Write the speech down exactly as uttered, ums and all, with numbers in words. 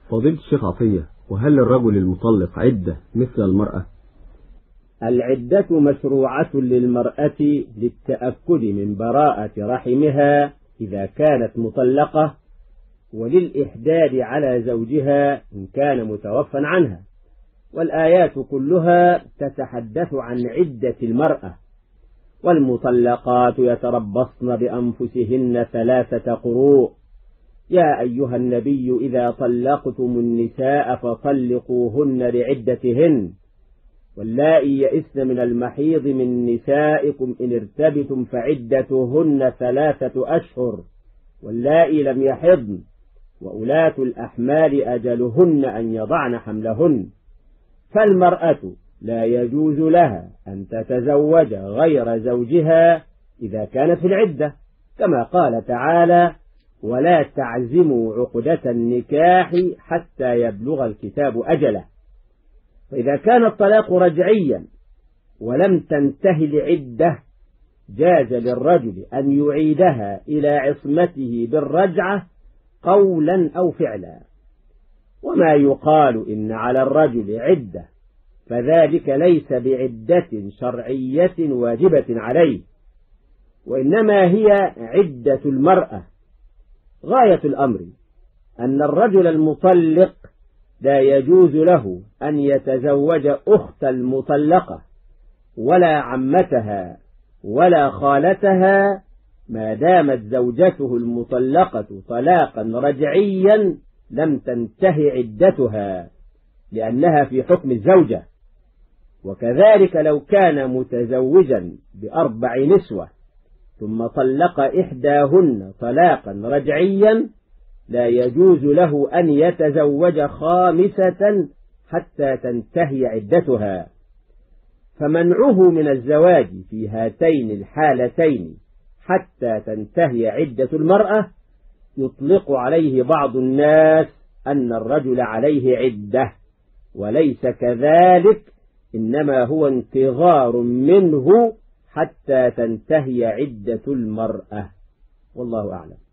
فضيلة الشيخ عطية، وهل للرجل المطلق عدة مثل المرأة؟ العدة مشروعة للمرأة للتأكد من براءة رحمها إذا كانت مطلقة، وللإحداد على زوجها إن كان متوفى عنها، والآيات كلها تتحدث عن عدة المرأة. والمطلقات يتربصن بأنفسهن ثلاثة قروء. يا أيها النبي إذا طلقتم النساء فطلقوهن لعدتهن، واللائي يئسن من المحيض من نسائكم إن ارتبتم فعدتهن ثلاثة أشهر واللائي لم يحضن، وأولاة الأحمال أجلهن أن يضعن حملهن. فالمرأة لا يجوز لها أن تتزوج غير زوجها إذا كانت في العدة، كما قال تعالى: ولا تعزموا عقدة النكاح حتى يبلغ الكتاب أجله. فإذا كان الطلاق رجعيا ولم تنتهي العدة جاز للرجل أن يعيدها إلى عصمته بالرجعة قولا أو فعلا. وما يقال إن على الرجل عدة فذلك ليس بعدة شرعية واجبة عليه، وإنما هي عدة المرأة. غاية الأمر أن الرجل المطلق لا يجوز له أن يتزوج أخت المطلقة ولا عمتها ولا خالتها ما دامت زوجته المطلقة طلاقا رجعيا لم تنتهي عدتها، لأنها في حكم الزوجة. وكذلك لو كان متزوجا بأربع نسوة ثم طلق إحداهن طلاقا رجعيا لا يجوز له أن يتزوج خامسة حتى تنتهي عدتها. فمنعه من الزواج في هاتين الحالتين حتى تنتهي عدة المرأة يطلق عليه بعض الناس أن الرجل عليه عدة، وليس كذلك، إنما هو انتظار منه حتى تنتهي عدة المرأة، والله أعلم.